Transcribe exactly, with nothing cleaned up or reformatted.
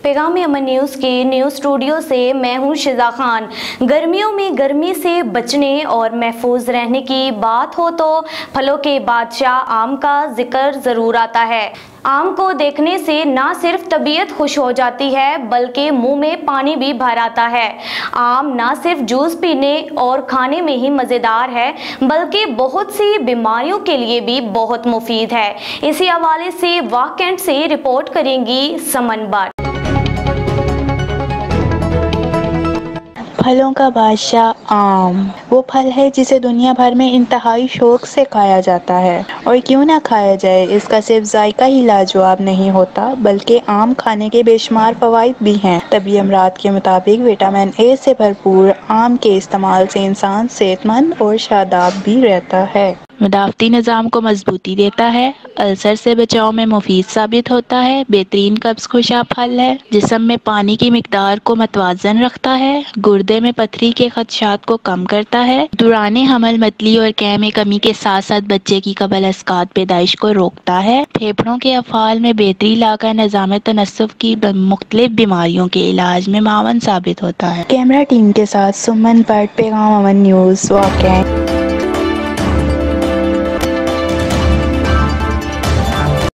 پیغام امن نیوز کے نیوز اسٹوڈیو سے میں ہوں شزا خان۔ گرمیوں میں گرمی سے بچنے اور محفوظ رہنے کی بات ہو تو پھلوں کے بادشاہ آم کا ذکر ضرور آتا ہے۔ آم کو دیکھنے سے نہ صرف طبیعت خوش ہو جاتی ہے بلکہ منہ میں پانی بھی بھر آتا ہے۔ آم نہ صرف جوس پینے اور کھانے میں ہی مزیدار ہے بلکہ بہت سی بیماریوں کے لیے بھی بہت مفید ہے۔ اسی حوالے سے واقعات سے رپورٹ کریں گی سمن بٹ۔ پھلوں کا بادشاہ آم وہ پھل ہے جسے دنیا بھر میں انتہائی شوق سے کھایا جاتا ہے، اور کیوں نہ کھایا جائے۔ اس کا صرف ذائقہ ہی لاجواب نہیں ہوتا بلکہ آم کھانے کے بے شمار فوائد بھی ہیں۔ طبی امراض کے مطابق وٹامن اے سے بھرپور آم کے استعمال سے انسان صحت مند اور شاداب بھی رہتا ہے۔ مدافعتی نظام کو مضبوطی دیتا ہے، السر سے بچاؤ میں مفید ثابت ہوتا ہے، بہترین قبض کشا پھل ہے، جسم میں پانی کی مقدار کو متوازن رکھتا ہے، گردے میں پتھری کے خدشات کو کم کرتا ہے، دوران حمل متلی اور قے میں کمی کے ساتھ ساتھ بچے کی قبل از اسقاط پیدائش کو روکتا ہے، پھیپھڑوں کے افعال میں بہتری لا کر نظام تناسب کی مختلف بیماریوں کے علاج میں معاون ثابت ہوتا ہے۔ کیمرہ ٹیم کے ساتھ سمن بٹ، پیغام امن نیوز، واقعات۔